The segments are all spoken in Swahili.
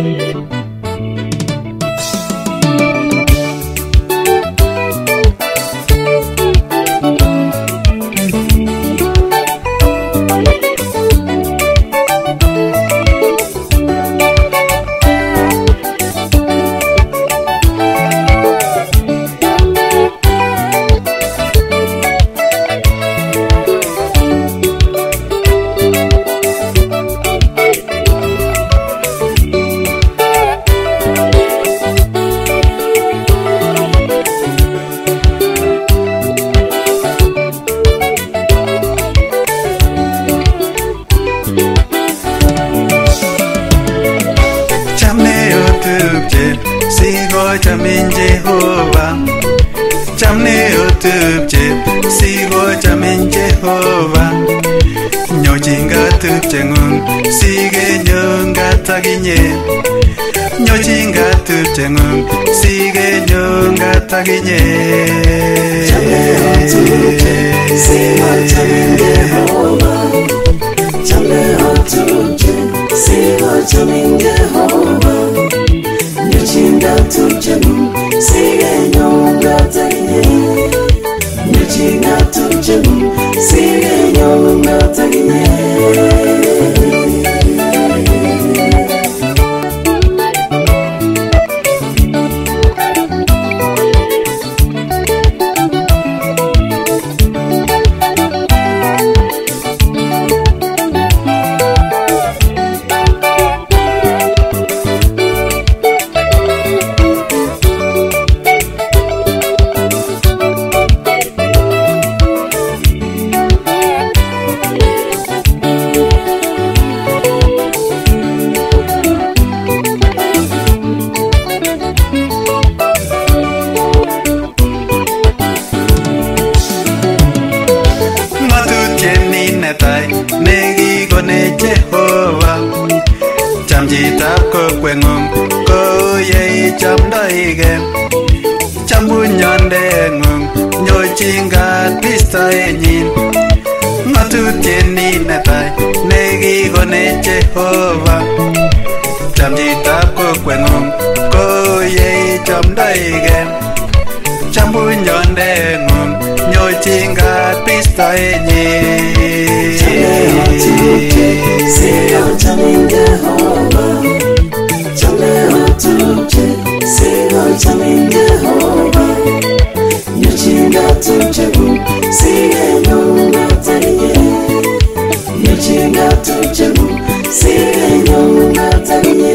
chamin Jehovah, chamne otupche, sigo chamin Jehovah. Nyochinga tupche ngung, sige nyonga taginye. Nyochinga tupche ngung, sige nyonga taginye. Chamne otupche, sigo chamin Jehovah. Chamne otupche, sigo chamin Jehovah. Nyochinga tupche ngung, sige nyonga taginye. Nyochinga tupche ngung, sige nyonga taginye. Negi gone Jehovah, chamjitab kokwengung, koye chamdaige, chambunyandengung, nyochingat pistoenyin. Ngatutieni netai, negi gone Jehovah, chamjitab kokwengung, koye chamdaige, chambunyandengung, nyochingat pistoenyin. Sigo chamin Jehovah, chamne otupche, sigo chamin Jehovah. Nyochinga tupche ngung, sige nyonga taginye. Nyochinga tupche ngung, sige nyonga taginye.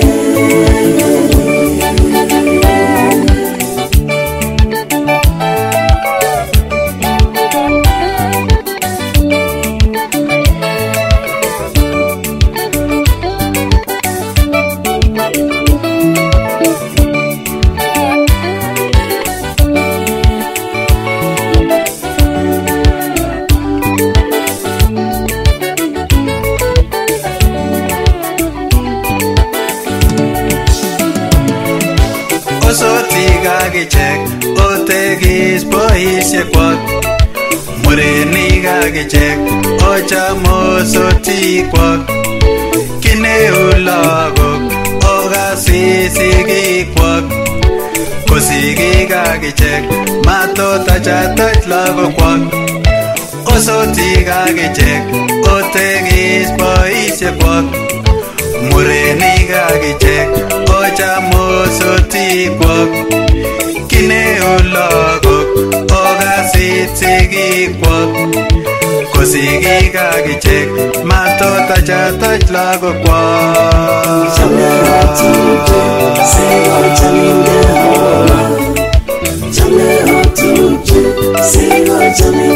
Osotigagichek, otegis boisiekwak. Murenigagichek, ochamosotikwak. Kineu lagok, okasisigikwak. Kosigigagichek, matotachatach lagokwak. Osotigagichek, otegis boisiekwak. Murenigagichek, ochamosotikwak. Kineu lagok, okasisigikwak. Kosigigagichek, matotachatach lagokwak. Chamne otupche, sigo chamin Jehovah. Chamne otupche, sigo chamin